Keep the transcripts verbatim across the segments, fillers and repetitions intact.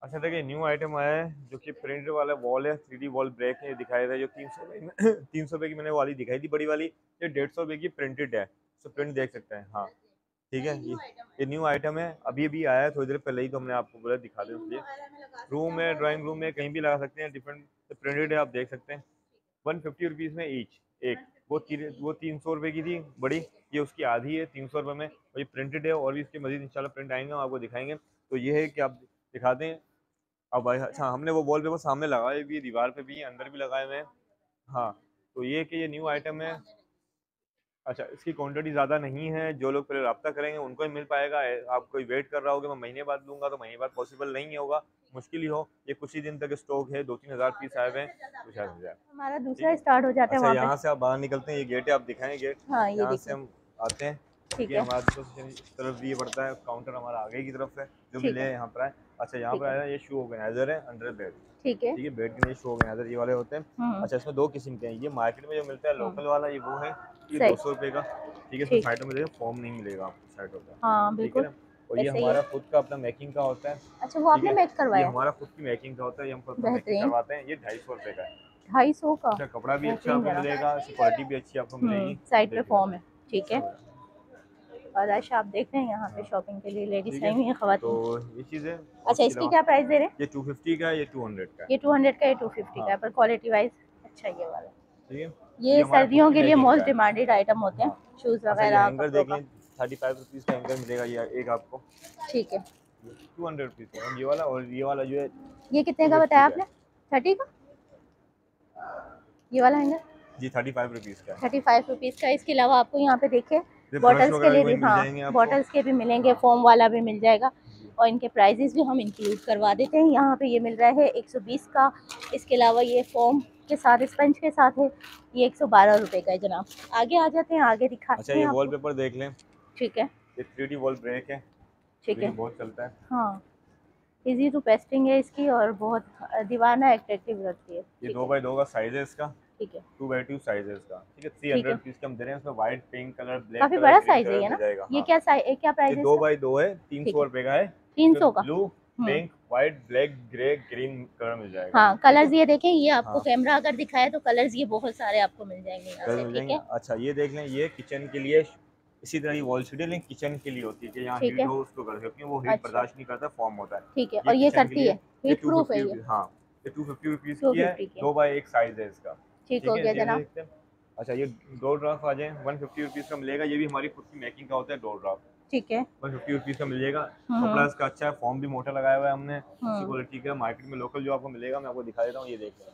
अच्छा देखिए new item आया है जो कि प्रिंट वाला वॉल है, थ्री डी वॉल ब्रेक है, ये दिखाया था जो तीन सौ रुपये में तीन सौ रुपये की मैंने वाली दिखाई थी बड़ी वाली, ये डेढ़ सौ रुपये की प्रिंटेड है, तो प्रिंट देख सकते हैं। हाँ ठीक है, ये ये न्यू आइटम है, अभी अभी आया है थोड़ी देर पहले ही, तो हमने आपको बोला दिखा दें इसलिए। रूम में, ड्राइंग रूम में कहीं भी लगा सकते हैं, डिफरेंट प्रिंटेड है, आप देख सकते हैं। वन फिफ्टी रुपीज़ में ईच एक, वो तीन वो तीन सौ रुपये की थी बड़ी, ये उसकी आधी है तीन सौ रुपये में, और ये प्रिंटेड है, और भी इसके मजीद इंशाल्लाह प्रिंट आएंगे, हम आपको दिखाएंगे। तो ये है कि आप दिखाते हैं अब भाई। अच्छा हमने वो वॉल पेपर सामने लगाए भी है, दीवार पे भी, अंदर भी लगाए हुए हैं। हाँ तो ये कि ये न्यू आइटम है। अच्छा इसकी क्वांटिटी ज़्यादा नहीं है, जो लोग पहले रब्ता करेंगे उनको ही मिल पाएगा। आप कोई वेट कर रहा हो कि मैं महीने बाद लूँगा, तो महीने बाद पॉसिबल नहीं होगा, मुश्किल ही हो। ये कुछ ही दिन तक स्टॉक है, दो तीन हज़ार पीस आए हुए हैं, तो शायद हो जाए। हमारा ठीक दूसरा है, स्टार्ट हो जाता है अच्छा वहाँ पे। यहाँ से आप बाहर निकलते हैं, ये गेट है, आप दिखाएं गेट। हाँ ये यहाँ से देखिए। हम आते हैं, ठीक ये है हमारा दूसरा सेक्शन इस तरफ भी ये पड़ता है, काउंटर हमारा आगे की तरफ है, जो ठीक मिले है हैं यहाँ पर आए। अच्छा यहाँ ठीक पर है आया ये शू ऑर्गेनाइजर है अंडर बेड। ठीक है। ठीक है, बेड के लिए शू ऑर्गेनाइजर ये वाले होते हैं। हम्म अच्छा इसमें दो किस्म के हैं, ये मार्केट में जो मिलता है हम्म लोकल वाला, ये वो है, ये सही। दो सौ रुपये का। ठीक है, इसमें ठीक। साइडों में देखिए फॉर्म नहीं मिलेगा आपको साइडों पे। हाँ ठीक है बिल्कुल ना, और ये ऐसे ही है। हमारा खुद का अपना मेकिंग का होता है। अच्छा वो ठीक आपने है, मेक ये करवाया? हमारा खुद की मेकिंग का होता है, ये हम खुद अपना मेकिंग बेहतरीन। करवाते हैं, ये ढाई सौ रुपये का है। ढाई सौ का? इसका कपड़ा भी अच्छा बेहतरीन आपको जरा। मिलेगा, इसकी क्वालिटी भी अच्छी आपको हम्म मिलेगी, साइड पे देखिएगा। फॉर्म है। ठीक है। और अच्छा आप देख रहे हैं यहाँ पे शॉपिंग के लिए लेडीज ठीक आई है, हुई हैं, तो खवातीन। ये चीज़ है, और अच्छा उसके इसकी अलावा क्या प्राइस दे रहे हैं? ये टू फिफ्टी का है, ये टू हंड्रेड का है। ये टू हंड्रेड का, ये टू फिफ्टी का हाँ है, पर क्वालिटी वाइज अच्छा ये वाला। ठीक है, ये ये हमारे खुद सर्दियों की के लिए मेकिंग का मोस्ट है। डिमांडेड आइटम होते हैं, हाँ शूज़ अच्छा ये वगैरह हैंगर कपड़ों देख का। लें, थर्टी फाइव रुपीज़ का हैंगर मिलेगा ये एक आपको, ठीक है। टू हंड्रेड रुपीज़ का ये वाला, और ये वाला जो है ये कितने टू का फिफ्टी बताया का है। आपने? थर्टी का? ये वाला है? जी थर्टी फाइव रुपीज़ का है। थर्टी फाइव रुपीज़ का। इसके अलावा आपको यहाँ पे देखिए ये ब्रश बॉटल्स के वगैरह भी लिए भी, वहीं मिल हाँ जाएंगे आपको। बॉटल्स के भी मिलेंगे, हाँ फोम वाला भी मिल जाएगा, जी और इनके प्राइजेस भी हम इंक्लूड करवा देते हैं। यहाँ पे ये मिल रहा है एक सौ बीस का। इसके अलावा ये फोम के साथ, स्पंज के साथ है, ये एक सौ बारह रुपये का है जनाब। आगे आ जाते हैं, आगे अच्छा दिखाते ये हैं वॉल आपको। पेपर देख लें, ठीक है ये थ्री डी वॉल ब्रेक है, ठीक जो कि है। बहुत चलता है। हाँ इजी टू पेस्टिंग है इसकी, और बहुत दीवाना एट्रैक्टिव लगती है। ये ठीक दो है बाई दो का साइज है इसका, ठीक है टू बाई टू साइज है इसका। ठीक है, थ्री ठीक हंड्रेड है। रुपीज़ का हम दे रहे हैं, इसमें व्हाइट, पिंक कलर, ब्लैक काफ़ी कलर, बड़ा ग्रीन साइज़ है कलर ये मिल ना? जाएगा। ये हाँ क्या साइज, क्या ये प्राइस है दो इसका? बाई दो है, तीन ठीक सौ है, रुपये का है। तीन इसमें सौ का। Blue, hmm pink, white, black, grey, green colour मिल जाएगा। हाँ ठीक है, कलर्स ये देखें, ये आपको हाँ कैमरा अगर दिखाए तो कलर्स ये बहुत सारे आपको मिल जाएंगे यहाँ कलर से। मिल ठीक जाएंगे। है अच्छा ये देख लें, ये किचन के लिए, इसी तरह की वॉल शीट है, लेकिन किचन के लिए होती है कि यहाँ ठीक हीट है। हो उसको कर सकती है, वो हीट अच्छा बर्दाश्त नहीं करता, फॉर्म होता है। ठीक है, ये और ये किचन के करती लिए, है, ये हीट टू प्रूफ फिफ्टी है ये? रुपीज़ हाँ, ये टू फिफ्टी रुपीज़ टू की है, फिफ्टी की है। दो बाई एक साइज है इसका। ठीक ठीक हो है, गया ये जनाब। देख सकते हैं। अच्छा ये डोर ड्राफ्ट आ जाए, वन फिफ्टी रुपीज़ का मिलेगा, ये भी हमारी खुद की मेकिंग का होता है डोर ड्राफ्ट, ठीक है। वन फिफ्टी रुपीज़ का मिल जाएगा। कपड़ा हम्म इसका अच्छा है, फॉर्म भी मोटा लगाया हुआ है हमने, अच्छी हम्म क्वालिटी का। मार्केट में लोकल जो आपको मिलेगा, मैं आपको दिखा देता हूँ, ये देखें,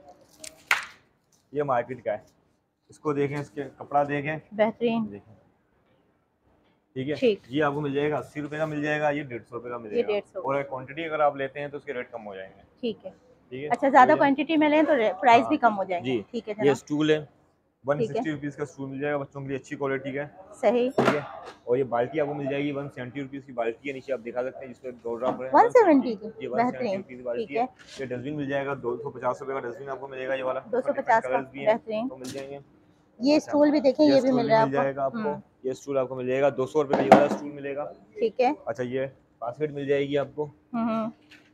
ये मार्केट का है, इसको देखें, इसके कपड़ा देखें, बेहतरीन। ये देखें। ठीक है, ठीक। ये आपको मिल जाएगा अस्सी रुपये का मिल जाएगा, ये डेढ़ सौ रुपये का ये मिलेगा, डेढ़ सौ और क्वांटिटी अगर आप लेते हैं तो उसके रेट कम हो जाएंगे। ठीक है। ठीक है, अच्छा ये ज़्यादा जो, क्वांटिटी में लें तो प्राइस भी हाँ कम हो जाएंगे। जी, ठीक है ये जनाब। स्टूल है, वन ठीक है सिक्सटी रुपीज़ का स्टूल मिल जाएगा बच्चों के लिए, अच्छी क्वालिटी का है। सही। ठीक है, और ये बाल्टी आपको मिल जाएगी, वन सेवेंटी रुपीज़ की बाल्टी है, नीचे आप दिखा सकते हैं जिसपे दो ड्रॉप है, वन वन सेवेंटी। सेवेंटी की? ये वन सेवेंटी बेहतरीन। रुपीज़ की ठीक बाल्टी है। है। ये डस्टबिन मिल जाएगा, दो सौ पचास रुपये का डस्टबिन आपको मिलेगा, ये वाला, दो सौ इसमें डिफरेंट पचास का, कलर्स भी हैं, बेहतरीन। तो मिल जाएंगे। ये अच्छा स्टूल भी देखें, ये ये भी स्टूल मिल भी रहा है मिल आपको। जाएगा आपको, हम्म ये स्टूल आपको मिल जाएगा दो सौ रुपये का, ये वाला स्टूल मिलेगा। ठीक है। अच्छा ये बास्केट मिल जाएगी आपको, हम्म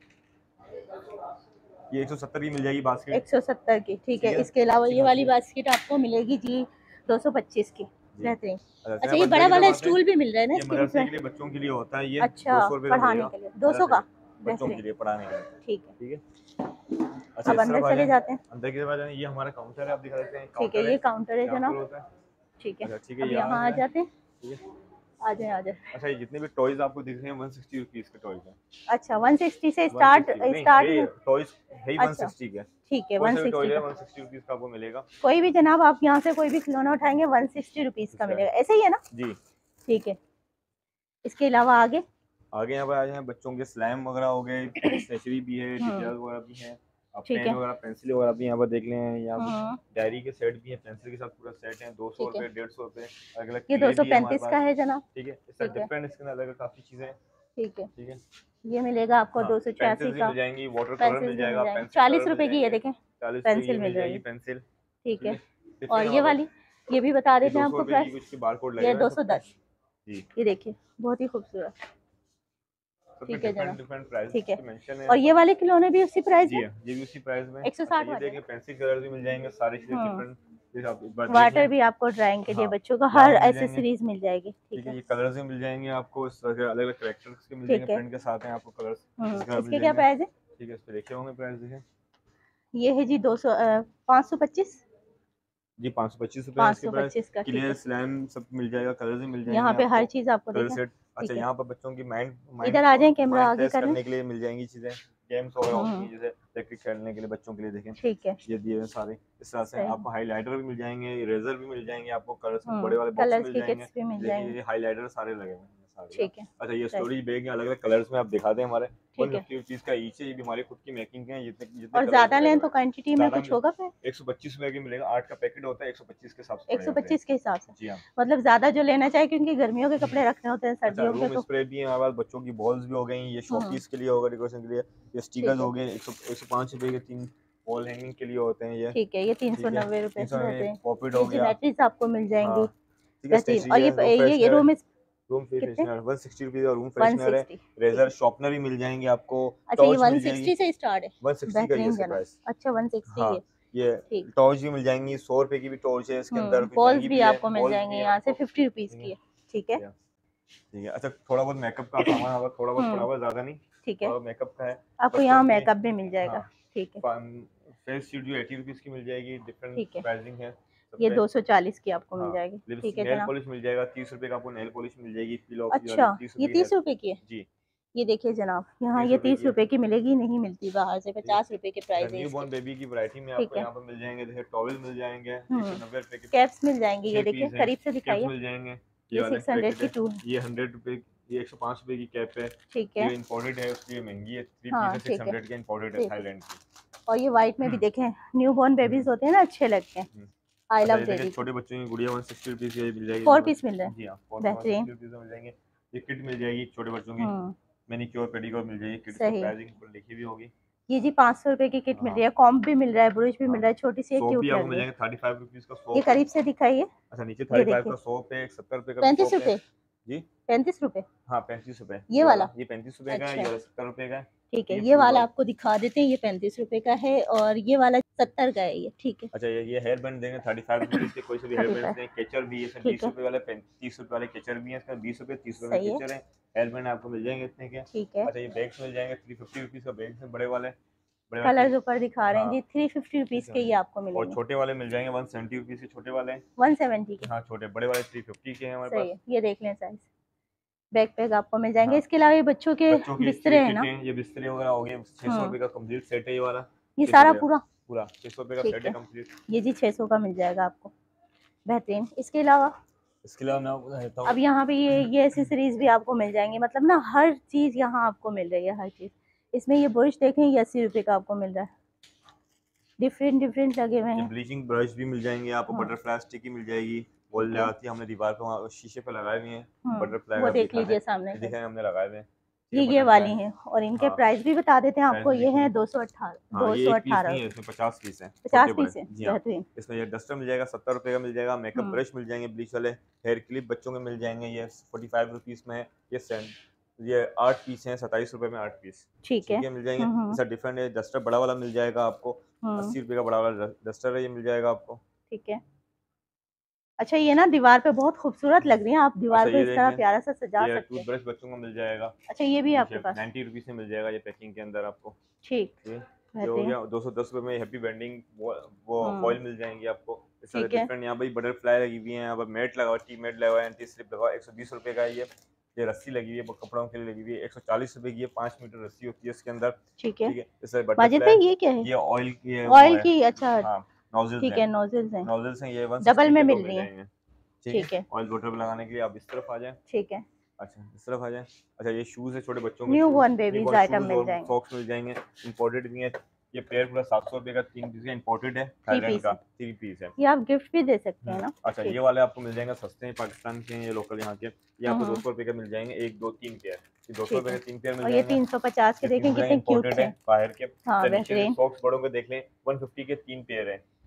ये एक सौ सत्तर की मिल जाएगी बास्केट। एक सौ सत्तर की। ठीक है। ठीक है, इसके अलावा अच्छी ये वाली खासी है बास्केट आपको मिलेगी जी दो सौ पच्चीस की। जी। बेहतरीन। अच्छा अच्छा इसमें ये मदरसे बड़ा की तरफ वाला आते हैं, स्टूल भी मिल रहा है ना ये इसके मदरसे इसमें? के लिए बच्चों के लिए होता है, ये अच्छा दो सौ रुपये का पढ़ाने मिलेगा, के लिए दो सौ मदरसे का? के बच्चों के बेहतरीन। लिए पढ़ाने के लिए। ठीक है। ठीक है, अच्छा अब इस अंदर तरफ आ चले जाए, जाते हैं। अंदर की तरफ आ जाए, ये हमारा काउंटर है, आप दिखा सकते हैं, ठीक है, काउंटर है ये काउंटर है यहाँ पर जनाब। होता है। ठीक है। अच्छा ठीक है, अब यहाँ यहाँ आ जो है, जाते हैं। ठीक है। आ जाए आ जाए। अच्छा ये जितने भी टॉयज आपको दिख रहे हैं वन सिक्सटी रुपीज़ के टॉयज हैं, अच्छा वन सिक्सटी से वन स्टार्ट सिक्सटी नहीं स्टार्ट है, टॉयज है ही वन अच्छा सिक्सटी के, ठीक है, कोई वन सा भी सिक्सटी टॉय है का। वन सिक्सटी रुपीज़ का आपको मिलेगा। कोई भी जनाब आप यहाँ से कोई भी खिलौना उठाएंगे वन सिक्सटी रुपीज़ का अच्छा मिलेगा, ऐसे ही है ना? जी। ठीक है। इसके अलावा आगे? आगे यहाँ पर आ जाए, बच्चों के स्लैम वगैरह हो गए, स्टेशनरी भी है, हम्म टीचर्स वगैरह भी हैं, आप ठीक पेन है। वगैरह, पेंसिल वगैरह भी यहाँ पर देख लें, यहाँ कुछ हम्म डायरी के सेट भी हैं, पेंसिल के साथ पूरा सेट है, दो सौ ठीक है। रुपये, डेढ़ सौ रुपये, अलग अलग ये दो किले सौ भी है हमारे पैंतीस का पास। है जनाब। ठीक है, इसका ठीक है। डिफरेंट, इसके अंदर अलग काफ़ी चीज़ें हैं। ठीक है। ठीक है, ये मिलेगा आपको हाँ दो सौ छियासी पेंसिल्स भी का। मिल जाएंगी, वाटर कलर पेंसिल्स मिल भी मिल जाएगा, जाएंगे, पेंसिल चालीस कलर मिल रुपए की ये जाएंगे, देखें, चालीस रुपये की ये पेंसिल मिल मिल जाएगी जाएगी। पेंसिल। ठीक ठीक है। है, और टिफिन ये हमारे वाली, पास, ये भी बता ये देते दो हैं सौ आपको रुपये की प्राइस। कुछ के बार कोड लगे ये हुए हैं दो सब सौ पे दस जी। ये देखिए बहुत ही खूबसूरत। सब ठीक है डिफरेंट जनाब, डिफरेंट प्राइस ठीक है। मेंशन है। और ये वाले खिलौने भी उसी प्राइस जी में? हाँ, ये भी उसी प्राइस में। एक सौ अच्छा साठ ये वाले देखिए पेंसिल कलर भी मिल जाएंगे, सारी चीजें हम्म डिफरेंट। ये आप एक बार वाटर देखिए। भी आपको ड्राइंग के लिए हाँ, बच्चों का यहाँ हर पे मिल जाएंगे। एसेसरीज मिल जाएगी। ठीक ठीक है, है, ये कलर्स भी मिल जाएंगे आपको, इस तरह के अलग अलग करेक्टर्स के मिल जाएंगे, ठीक है। प्रिंट के साथ हैं आपको कलर्स, हम्म इसके कलर मिल इसके क्या जाएंगे। प्राइस है? ठीक है, इस पे देखे होंगे प्राइस देखें। ये है जी दो सौ पाँच सौ पच्चीस जी पाँच सौ पच्चीस रुपये है पाँच इसके सौ प्राइस। पच्चीस का। ठीक क्लियर है, स्लैम सब मिल जाएगा, कलर्स भी मिल यहाँ जाएंगे पे हर आपको, चीज आपको कलर देखें। सेट। अच्छा ठीक है, यहाँ पर बच्चों की माइंड माइंड इधर आ जाए, कैमरा माइंड आगे टेस्ट करें। करने के लिए मिल जाएंगी चीज़ें, गेम्स वगैरह होती हम्म हैं जैसे इलेक्ट्रिक खेलने के लिए बच्चों के लिए देखें। ठीक है, ये दिए हुए सारे इस तरह से। सही। आपको हाईलाइटर भी मिल जाएंगे, इरेजर भी मिल जाएंगे आपको, कलर्स के बड़े हम्म वाले बॉक्स कलर्स मिल की जाएंगे। किट्स भी मिल देखिए जाएंगी। ये हाईलाइटर सारे लगे हुए हैं सारे ना। ठीक है, अच्छा ये सही। स्टोरेज बैग अलग अलग कलर्स में आप दिखा दें हमारे वन ठीक है, फिफ्टी रुपीज़ का ईच है, ये भी हमारी खुद की मेकिंग है। जितने जितने और कलर्स ज्यादा लगे लें हुए तो हैं क्वांटिटी में ज़्यादा कुछ होगा फिर? एक सौ पच्चीस रुपये की मिलेगा, आठ का पैकेट होता है, एक सौ पच्चीस के हिसाब से एक सौ पड़ेगा आपको। पच्चीस के हिसाब से? जी हाँ। मतलब ज्यादा जो लेना चाहे, क्योंकि गर्मियों के हम्म। कपड़े रखने होते हैं अच्छा सर्दियों पे रूम तो। स्प्रे भी है हमारे पास, बच्चों की बॉल्स भी हो गई, ये हम्म शोपीस के लिए होगा, डेकोरेशन के लिए। ये स्टिकर्स ठीक है, हो गए, एक सौ एक सौ पाँच रुपये के तीन वॉल हैंगिंग के लिए होते हैं ये। ठीक है। ये तीन सौ ठीक है, नब्बे रुपए तीन सौ में बेहतरीन। पॉपिट ये हो गया। जिमेट्रीज आपको मिल हाँ जाएंगी, ठीक है, बेहतरीन। स्टेशनरी और ये है, रूम ये ये फ्रेशनर है, रूम इस रूम कितने? फ्रेशनर वन सिक्सटी रुपीज़ का रूम वन फ्रेशनर है। सिक्सटी ठीक रेजर है। शॉर्पनर भी मिल जाएंगे आपको, अच्छा ये टॉर्च वन मिल जाएगी। सिक्सटी से स्टार्ट है? वन सिक्सटी का ये बेहतरीन इसका जना। प्राइस। अच्छा वन सिक्सटी हाँ है। ये ठीक। टॉर्च भी मिल जाएंगी, सौ रुपए की भी टॉर्च है इसके अंदर, हम्म कुछ बॉल्स महंगी भी भी है, आपको मिल बॉल्स जाएंगे भी है यहाँ से आपको। फिफ्टी रुपीज ठीक की है, है। ठीक है। ठीक है। अच्छा थोड़ा बहुत मेकअप का सामान होगा, थोड़ा बहुत पड़ा हम्म हुआ, ज्यादा नहीं, ठीक है, थोड़ा मेकअप का है आपको बच्चों यहाँ के। मेकअप भी मिल जाएगा। हाँ ठीक है, फेस शीट जो एटी रुपीज़ की मिल जाएगी, डिफरेंट ठीक है। प्राइसिंग है सब ये पे। दो सौ चालीस की आपको मिल हाँ जाएगी। ठीक लिपस्टिक है नेल जनाब। पॉलिश मिल जाएगा, तीस रुपए का आपको नेल पॉलिश मिल जाएगी, फिलॉक्स वाली अच्छा तीस ये रुपए की तीस नेल। रुपए की है? जी ये देखिए जनाब, यहाँ तीस ये रुपए तीस की है। रुपए की मिलेगी, नहीं मिलती बाहर से। ठीक है। पचास रुपए के अच्छा प्राइस है न्यू इसके। बॉर्न बेबी की वैरायटी में ठीक आपको है। यहाँ पर मिल जाएंगे, जैसे टॉवल मिल जाएंगे एक हम्म सौ नब्बे रुपए के कैप्स मिल जाएंगे, ये छह देखिए पीस हैं। करीब से कैप्स दिखाइए। मिल जाएंगे, ये ये वाले सिक्स हंड्रेड पैकेट की है, टू है। ये हंड्रेड रुपए, ये एक सौ पाँच रुपए की कैप है। ठीक है। ये इम्पोर्टेड है, उसकी महंगी है, थ्री पीस हाँ है, सिक्स ठीक है, हंड्रेड का इम्पोर्टेड है ठीक है। थाईलैंड की। और ये वाइट में भी देखें, न्यू बॉर्न बेबीज होते हैं ना, अच्छे लगते हैं। हम्म। आई अच्छा लव ये दे देखिए दी थी। छोटे बच्चों की गुड़िया वन सिक्सटी रुपीज़ की ये मिल जाएगी फोर हमारे पीस मिल रहे पास। हैं, जी हाँ फोर वन बेहतरीन। सिक्सटी रुपीज़ में मिल जाएंगे। ये किट मिल जाएगी छोटे बच्चों की, हम्म मैनिक्योर पेडिक्योर मिल जाएगी किट, सही। प्राइसिंग पर लिखी हुई होगी। ये जी पाँच सौ रुपए की किट मिल हाँ रही है, कॉम्ब भी मिल रहा है, ब्रश भी हाँ मिल रहा है, छोटी सी एक सोप भी क्यूट आपको लग मिल रही है। जाएंगे, थर्टी फाइव रुपीज़ का ये सोप है। करीब से दिखाइए। अच्छा नीचे ये थर्टी फाइव देखिए का सोप है, एक सत्तर रुपये का भी पैंतीस सोप है। रुपए जी पैंतीस रुपए हाँ पैंतीस रुपये ये ये वाला? वाला, ये पैंतीस रुपये का है, अच्छा ये वाला सत्तर रुपये का है। ठीक है, ये ये फुल वाला वर्क। आपको दिखा देते हैं, ये पैंतीस रुपए का है और ये वाला सत्तर का है ये। ठीक है, अच्छा ये ये हेयर बैंड देंगे थर्टी फाइव रुपीज़ के, कोई से भी हेयर थर्टी बैंड फाइव देंगे। केचर भी है, इसमें ठीक बीस है, रुपये वाले तीस रुपये वाले केचर भी हैं, इसमें बीस रुपये तीस रुपये में सही है, केचर है। हेयर बैंड आपको मिल जाएंगे इतने के। ठीक है। अच्छा ये बैग्स मिल जाएंगे, थ्री फिफ्टी रुपीज़ का बैग्स है, बड़े वाले बड़े वाले कलर्स तीन। ऊपर दिखा रहे हैं हाँ जी, थ्री फिफ्टी ठीक रुपीज़ है। के ये आपको और मिलेंगे। छोटे वाले मिल जाएंगे वन सेवेंटी रुपीज़ के, छोटे वाले। वन सेवेंटी के हाँ छोटे, बड़े वाले थ्री फिफ्टी के हैं हमारे सही पास। है, ये देख लें साइज। बैक पैक आपको मिल जाएंगे। हाँ इसके अलावा ये बच्चों के बच्चों की बिस्तरे हैं किट ना, हैं, ये बिस्तरे वगैरह हो गए, छः सौ हम्म रुपये का कंप्लीट सेट है ये वाला। ये छः सौ सारा रुपये का पूरा? पूरा छः सौ रुपये का ठीक सेट है है, कंप्लीट। ये जी छः सौ का मिल जाएगा आपको, बेहतरीन। इसके अलावा इसके अलावा मैं आपको देता अब हूँ, यहाँ पे ये ये एसेसरीज भी आपको मिल जाएंगे, मतलब ना हर चीज़ यहाँ आपको मिल रही है, हर चीज़। इसमें ये बुरश देखें, ये अस्सी रुपये का आपको मिल रहा है, डिफरेंट डिफरेंट लगे हुए ये हैं। ब्लीचिंग ब्रश भी मिल जाएंगे आपको, हाँ बटरफ्लाई स्टिकी मिल जाएगी, वॉल ठीक है, लगाती है हमने दीवार पे, वहाँ शीशे पे लगाए हुए हैं हम्म बटरफ्लाई वो का, देख दिखाना है लीजिए सामने ये से। दिखाएं हमने लगाए हुए हैं। ठीक ये है ये बटरफ्लाई। वाली हैं और इनके हाँ प्राइस भी बता देते हैं प्राइस आपको। भी ये लिखे हैं हैं। दो सौ अठारह हाँ दो ये सौ एक पीस नहीं अठारह है, इसमें पचास पीस हैं पचास छोटे बड़े। पीस है, जी हाँ बेहतरीन। इसमें ये डस्टर मिल जाएगा, सत्तर रुपये का मिल जाएगा। मेकअप हम्म ब्रश मिल जाएंगे ब्लीच वाले, हेयर क्लिप बच्चों के मिल जाएंगे, ये फोर्टी फाइव रुपीज़ में है। ये सेंट ये आठ पीस हैं, सत्ताईस रुपये में आठ पीस। ठीक है, ठीक है मिल जाएंगे। हम्म हम्म ऐसा डिफरेंट है, डस्टर बड़ा वाला मिल जाएगा आपको, हम्म अस्सी रुपये का बड़ा वाला डस्टर है, ये मिल जाएगा आपको। ठीक है। अच्छा ये ना दीवार पे बहुत खूबसूरत लग रही है, आप दीवार अच्छा को ये इस तरह देखें, प्यारा सा सजा ये सकते हैं। टूथब्रश बच्चों को मिल जाएगा, अच्छा ये भी आपके ये पास? नाइन्टी रुपीज़ में मिल जाएगा ये पैकिंग के अंदर आपको। ठीक, ये ये हो बेहतरीन। गया दो सौ दस रुपये में हैप्पी बेंडिंग वो हम्म फॉइल मिल जाएंगी आपको। इस तरह ठीक है, डिफरेंट, यहाँ पर बटरफ्लाई लगी हुई है, यहाँ पर मैट लगा हुआ है, टी मैट लगा हुआ है, एंटी स्लिप लगा हुआ है, एक सौ बीस रुपये का है ये। ये रस्सी लगी हुई है, वो कपड़ों के लिए लगी हुई है, एक सौ चालीस रुपये की ये, पाँच मीटर रस्सी होती है इसके अंदर। ठीक है। ठीक है इस तरह माजिद बटरफ्लाई, भाई ये क्या है? ये ऑयल की है, वो ऑयल है की? अच्छा हाँ नोजल्स ठीक हैं, है, नोजल्स हैं, नोजल्स हैं, ये वन डबल सिक्सटी में के दो मिल मिल रही हैं। जाएंगे। ठीक ठीक है है, ऑयल वाटर पे लगाने के लिए आप इस तरफ आ जाएं। ठीक है। अच्छा इस तरफ आ जाएं। अच्छा ये शूज़ है छोटे बच्चों के new shoes, born babies item shoes मिल और जाएंगे, सॉक्स मिल जाएंगे, इंपोर्टेड भी है। ये पेयर पूरा सात सौ रुपये का तीन पीस का इंपोर्टेड है, थ्री थाईलैंड पीस का है, थ्री पीस है। ये आप गिफ्ट भी दे सकते हैं हम्म, ना। अच्छा ठीक ये है, वाले आपको मिल जाएंगे, सस्ते हैं, पाकिस्तान के हैं ये, लोकल यहाँ के। ये आपको दो हम्म सौ रुपये के मिल जाएंगे, एक दो तीन पेयर, ये दो सौ ठीक रुपये है। के तीन पेयर मिल और ये जाएंगे। तीन सौ पचास के ये तीन देखें सौ कितने क्यूट इंपोर्टेड से। है बाहर के। हाँ अच्छा नीचे बेहतरीन, सॉक्स बड़ों के देख लें, वन फिफ्टी के तीन पेयर है,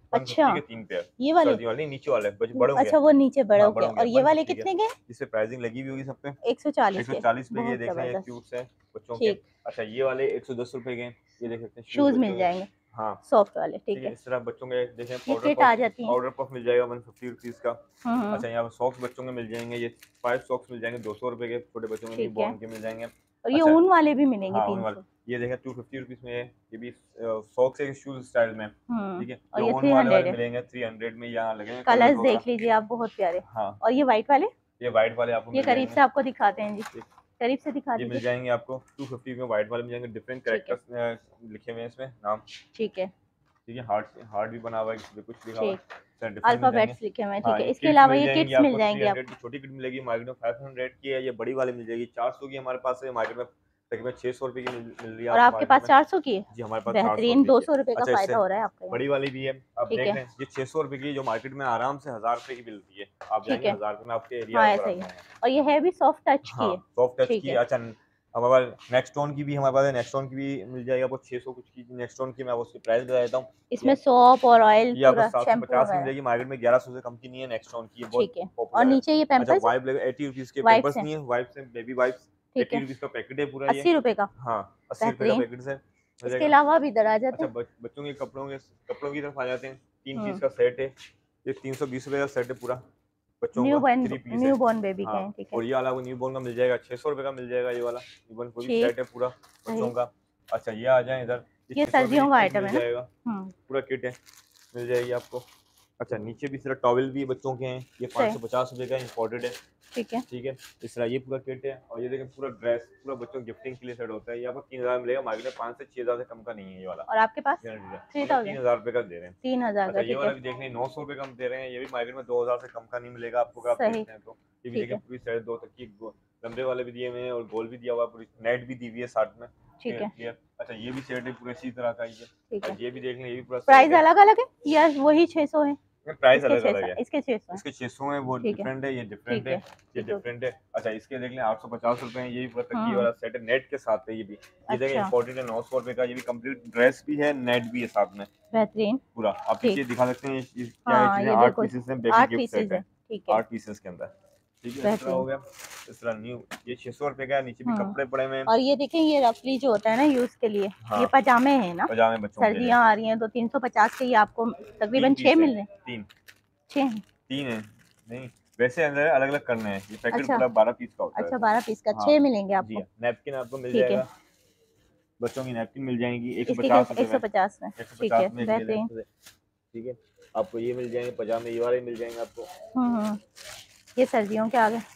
अच्छा, के तीन पेयर, ये वाले सर्दियों वाले नीचे वाले बड़े होंगे। अच्छा वो नीचे बड़े हाँ, हो गए। बड़े होंगे और ये वाले एक सौ पचास कितने के? जिस पे प्राइसिंग लगी हुई होगी सब पे एक सौ चालीस एक सौ के। चालीस पे। ये बहुत देख रहे हैं जबरदस्त। क्यूब्स हैं बच्चों के। ठीक, अच्छा ये वाले एक सौ दस रुपए के, ये देख सकते हैं शूज शूज बच्चों मिल के। जाएंगे हाँ सॉफ्ट वाले, ठीक ठीक है, है। इस तरह बच्चों के देखें ये पाउडर किट पफ, आ जाती है। पाउडर पफ मिल जाएगा वन फिफ्टी रुपीज का। हम्म हम्म, अच्छा यहाँ पर सॉक्स बच्चों के मिल जाएंगे, ये फाइव सॉक्स मिल जाएंगे दो सौ रुपए के, छोटे बच्चों के न्यू ठीक है। बॉर्न के मिल जाएंगे। और ये अच्छा ऊन वाले भी मिलेंगे हाँ, तीन उन वाले सौ ये देखें टू फिफ्टी रुपीज में है, ये भी सॉक्स है शूज स्टाइल में। हम्म ठीक है, और जो ये ओन थ्री वाले हंड्रेड वाले है। मिलेंगे थ्री हंड्रेड में, यहाँ लगेंगे कलर्स कलर्स वगैरह। देख लीजिए आप, बहुत प्यारे। हाँ और ये व्हाइट वाले, ये व्हाइट वाले आपको ये मिल करीब जाएंगे। से आपको दिखाते हैं जी, ठीक, करीब से दिखा ये मिल दीजिए। जाएंगे आपको टू फिफ्टी में, व्हाइट वाले मिल जाएंगे, डिफरेंट ठीक है, कैरेक्टर्स लिखे हुए हैं इसमें नाम। ठीक है, ठीक है, हार्ट हार्ट भी बना हुआ है, किसी पे कुछ लिखा हुआ है, ठीक। सर डिफरेंट मिल जाएंगे। अल्फाबेट्स लिखे हुए हैं, हाँ ठीक है। ये इसके किड्स अलावा मिल ये जाएंगी किट्स मिल आपको, थ्री जाएंगी हंड्रेड आपको। की छोटी किट मिलेगी मार्केट में, फाइव हंड्रेड की है, ये बड़ी वाली मिल जाएगी चार सौ की हमारे पास है मार्केट में, तकरीबन छह सौ रुपए की मिल, मिल रही है और आपको आपके मार्केट पास में। चार सौ की है? जी हमारे पास चार सौ बेहतरीन, रुपए दो की है। सौ रुपए का अच्छा इससे फायदा हो रहा है आपका यहाँ। बड़ी वाली भी है, आप ठीक देख है, रहे हैं ये छह सौ रुपए की, जो मार्केट में आराम से हजार रुपए की मिलती है, आप ठीक जाएंगे है। हजार रुपए में आपके एरिया हाँ में ऐसा ही है। बराबर। और ये है भी सॉफ्ट टच की हाँ है। सॉफ्ट टच ठीक की। है, अच्छा हमारे पास नेक्स्टोन की भी हमारे पास है, नेक्स्टोन की भी मिल जाएगी आपको छह सौ कुछ की नेक्स्टोन की, मैं उसकी प्राइस बता देता हूँ। इसमें सोप और ऑयल ये आपको पूरा सात सौ शैम्पू पचास की वगैरह। मिलेगी मार्केट में, ग्यारह सौ से कम की नहीं है नेक्स्टोन की, ये बहुत ठीक है। और पॉपुलर है। नीचे ये अच्छा पैम्पर्स है, वाइप लगे एटी रुपीज के, वाइप्स पेम्पर्स है, नहीं है, वाइप्स है, बेबी वाइप्स ठीक एटी है। रुपीज का पैकेट है पूरा ये। अस्सी रुपए का, हाँ अस्सी रुपए का बेहतरीन। पैकेट है मिल इसके जाएगा। अलावा भी इधर आ जाते अच्छा हैं। बच, बच्चों के कपड़ों के कपड़ों की तरफ आ जाते हैं, तीन पीस हम्म का सेट है, ये तीन सौ बीस रुपए का सेट है पूरा बच्चों न्यू का, बॉर्न, थ्री पीस है। न्यू बॉर्न बेबी के हाँ हैं, ठीक है। और ये वाला वो न्यू बॉर्न का मिल जाएगा छह सौ रुपए का मिल जाएगा, ये वाला न्यू बॉर्न पूरी ठीक, सेट है पूरा बच्चों सही। का। अच्छा ये आ जाए इधर, ये छह सौ रुपए सर्दियों की का किट आइटम मिल है ना। जाएगा, हम्म पूरा किट है मिल जाएगी आपको। अच्छा नीचे भी सिर्फ टॉवल भी बच्चों के हैं, ये पाँच सौ सही, पचास रुपए का इम्पोर्टेड है। ठीक है। ठीक है, इस तरह ये पूरा किट है। और ये देखें पूरा ड्रेस पूरा बच्चों गिफ्टिंग के लिए सेट होता है, ये आपको तीन हजार मिलेगा मार्केट में, पाँच से छह हजार से कम का नहीं है ये वाला। और आपके पास थ्री तीन थाउजेंड हजार रुपए का दे रहे हैं। तीन हजार का, अच्छा ये ठीक वाला है। भी देख लें, नौ सौ रुपए का हम दे रहे हैं, ये भी मार्केट में दो हजार से कम का नहीं मिलेगा आपको, अगर आप सही, देखते हैं तो। ये भी ठीक देखें है, पूरी सेट दो तक की, लंबे वाले भी दिए हुए हैं और गोल भी दिया हुआ है, पूरी नेट भी दी हुई है साथ में, ठीक है, क्लियर। अच्छा ये भी सेट है पूरा इसी तरह का, ये ठीक है। ये भी देख लें, ये भी पूरा प्राइस अलग अलग है या वही छह सौ है? प्राइस इसके अलग छह अलग सौ, है, इसके छह सौ है, इसके छह सौ है, वो ठीक है, डिफरेंट है, ये डिफरेंट ठीक है, है, ये ठीक है। डिफरेंट है। अच्छा इसके देख लें आठ सौ पचास रुपए है, ये भी पूरा तकिए हम्म वाला सेट है, नेट के साथ है ये भी, ये देखें अच्छा, इम्पोर्टेड है नौ सौ रुपए का, ये भी कंप्लीट ड्रेस भी है, नेट भी है साथ में बेहतरीन। पूरा। आप ठीक, पीछे दिखा सकते हैं ये चीज क्या है, हाँ चीजें ये आठ बिल्कुल पीसेस हैं, बेबी आठ गिफ्ट पीसेज सेट है, है ठीक है, आठ पीसेस के अंदर। ठीक है इस तरह हो बेहतरीन। गया। इस तरह न्यू ये छह सौ रुपए का है, नीचे भी हम्म कपड़े पड़े हुए हैं। और ये देखें, ये रफली जो होता है ना यूज के लिए, हाँ ये पजामे हैं ना, पजामे बच्चों के लिए सर्दियाँ आ रही हैं तो तीन सौ पचास के ये आपको तीन तकरीबन छह पीस है, मिल रहे हैं। तीन छह, तीन है नहीं, वैसे अंदर अलग अलग करने हैं, ये पैकेट अच्छा पूरा बारह पीस का होता है। अच्छा, बारह पीस का हाँ छह मिलेंगे जी आपको, हाँ, नैपकिन आपको मिल ठीक है। जाएगा, बच्चों की नैपकिन मिल जाएंगी एक सौ इसकी पचास एक सौ रुपए में, पचास में, एक सौ ठीक है, पचास में एक ले लें। बेहतरीन। ठीक है आपको ये मिल जाएंगे पजामे, ये वाले मिल जाएंगे आपको हम्म हम्म ये सर्दियों के आ गए,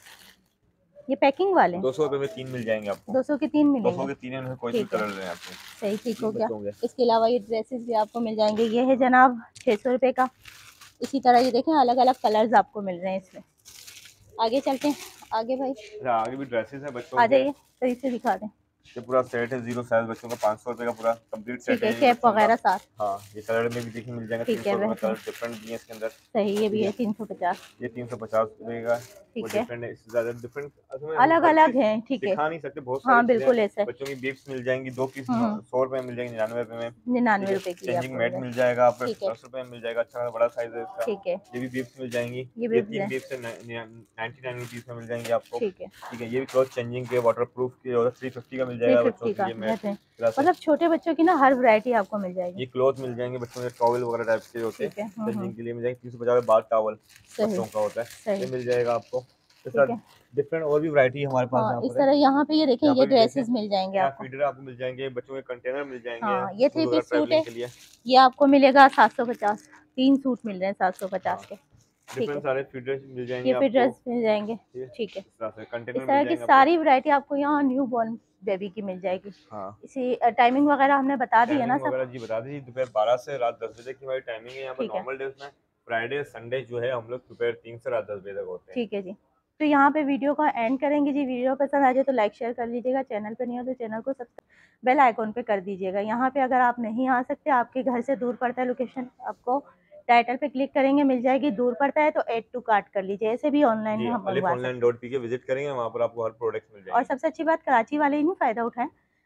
ये पैकिंग वाले दो सौ रुपए में तीन मिल जाएंगे आपको, दो सौ के तीन दो सौ मिलेंगे, के तीन है, उनमें कोई भी ठीक है, कलर लें आपको। सही, ठीक हो तीन गया। बच्चों के इसके अलावा ये ड्रेसेस भी आपको मिल जाएंगे, ये है जनाब छः सौ रुपये का। इसी तरह ये देखें अलग अलग कलर्स आपको मिल रहे हैं इसमें। आगे चलते हैं, आगे भाई अच्छा आगे भी ड्रेसेस है बच्चों आ के, जाइए, सही से दिखा दें। ये पूरा सेट है जीरो साइज बच्चों का, पाँच सौ रुपए का पूरा कंप्लीट सेट ठीक है, है ये कैप बच्चों का। वगैरह साथ, हाँ ये कलर में भी देखिए मिल जाएगा, तीन ठीक सौ है, रुपए का बेहतरीन, कलर डिफरेंट भी है इसके अंदर। सही, ये भी ठीक है है तीन सौ पचास, ये तीन सौ पचास रुपए का, वो ठीक है, डिफरेंट है, इससे ज्यादा डिफरेंट अलग अलग है, ठीक है, दिखा नहीं सकते, बहुत सारी हाँ चीजें बिल्कुल हैं। ऐसे बच्चों की बिप्स मिल जाएंगी, दो पीस हम्म सौ रुपए में मिल जाएंगे, निन्यानवे रुपए में। निन्यानवे ठीक रुपए है की चेंजिंग आपको मैट मिल मिल जाएगा आपको ठीक है, दस रुपए में मिल जाएगा, अच्छा बड़ा साइज है इसका। ठीक है, ये भी बिप्स मिल जाएंगी, ये ये भी तीन बिप्स है नाइनटी नाइन रुपीज में मिल जाएंगी आपको। ठीक है, ठीक है ये भी क्लॉथ चेंजिंग के वाटर प्रूफ के और थ्री फिफ्टी का मिल थ्री जाएगा बच्चों फिफ्टी के का, लिए मैट। बेहतरीन। मतलब छोटे बच्चों की ना हर वैरायटी आपको मिल जाएगी। ये क्लॉथ मिल जाएंगे बच्चों के, टॉवल वगैरह टाइप के होते हैं ठीक है, हम्म, चेंजिंग के लिए मिल जाएंगे, तीन सौ पचास बाल टॉवल सही, बच्चों का होता है, सही, ये मिल जाएगा आपको। इस ठीक है। तरह डिफरेंट और भी वैरायटी हमारे पास हाँ यहाँ इस पर है। तरह यहाँ पे ये देखें, यहाँ ये पे भी देखें, ड्रेसेस मिल जाएंगे यहाँ आपको। फीडर आपको मिल जाएंगे, बच्चों के कंटेनर मिल जाएंगे हाँ ये थ्री शूज वगैरह पीस सूट है, ट्रैवलिंग के लिए, ये आपको मिलेगा सात सौ पचास, तीन सूट मिल रहे हैं सात सौ पचास के, ठीक डिफरेंट है। सारे फीडर्स मिल जाएंगे ये फिर आपको। ड्रेस मिल जाएंगे, ठीक है ठीक है। इस तरह से इस कंटेनर मिल तरह की जाएंगे आपको। सारी वैरायटी आपको यहाँ न्यू बॉर्न बेबी की मिल जाएगी। हाँ इसी टाइमिंग वगैरह हमने बता दी है ना टाइमिंग सब, वगैरह जी बता दीजिए, दोपहर बारह से रात दस बजे तक की हमारी टाइमिंग है यहाँ पर ठीक है, नॉर्मल डेज में। फ्राइडे संडे जो है हम लोग दोपहर तीन से रात दस बजे तक होते हैं। ठीक है जी। तो यहाँ पे वीडियो का एंड करेंगे जी। वीडियो पसंद आ जाए तो लाइक शेयर कर लीजिएगा, चैनल पे नहीं हो तो चैनल को सब्सक्राइब बेल आइकॉन पे कर दीजिएगा। यहाँ पे अगर आप नहीं आ सकते, आपके घर से दूर पड़ता है लोकेशन, आपको टाइटल पे क्लिक करेंगे मिल जाएगी, दूर पड़ता है तो एड टू कार्ट कर लीजिए, ऐसे भी ऑनलाइन जी हम अलिफ मंगवा ऑनलाइन सकते हैं। डॉट पी के विजिट करेंगे, वहाँ पर आपको हर प्रोडक्ट मिल और जाएगी। सबसे अच्छी बात, कराची वाले ही नहीं फ़ायदा उठाएं,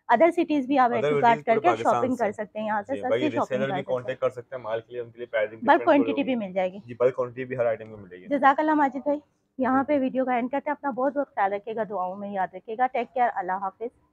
अदर सिटीज भी आप अदर एडुकाट सिटीज पूरे करके पाकिस्तान शॉपिंग से कर सकते हैं, यहाँ से जी, बाकी सस्ती शॉपिंग रीसेलर कर भी सकते हैं। कांटेक्ट कर सकते हैं माल के लिए, उनके लिए प्राइसिंग बल्क डिफरेंट थोड़ी क्वांटिटी भी होगी। मिल जाएगी। जी, बल्क क्वांटिटी भी हर आइटम में मिलेगी। जज़ाकल्लाह माजिद भाई, यहाँ पे बिल्कुल। वीडियो का एंड करते हैं। अपना बहुत बहुत ख्याल रखिएगा, दुआओं में याद रखिएगा। टेक केयर, अल्लाह हाफिज़।